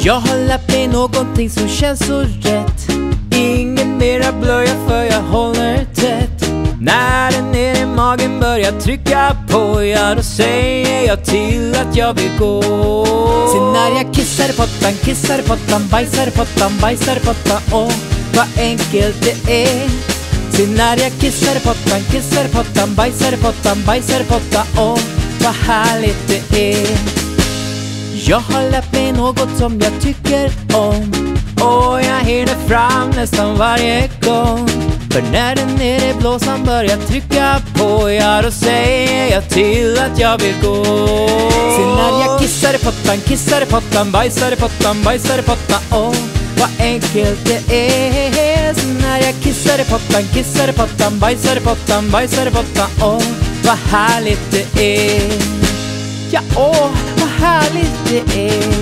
Jag har lärt mig någonting som känns så rätt. Ingen mera blöja för jag håller tätt. När den ner i magen börjar trycka på, ja då säger jag till att jag vill gå. Sen när jag kissar i pottan, bajsar i pottan, åh vad enkelt det är. Sen när jag kissar i pottan, bajsar i pottan, åh vad härligt det är. Jag har lärt mig något som jag tycker om, och jag hinner fram nästan varje gång. För när den nere i blåsan börjar trycka på, ja då säger jag till att jag vill gå. Sen när jag kissar i pottan, bajsar i pottan, åh vad enkelt det är. Sen när jag kissar i pottan, bajsar i pottan, åh vad härligt det är. Ja, åh vad härligt det är.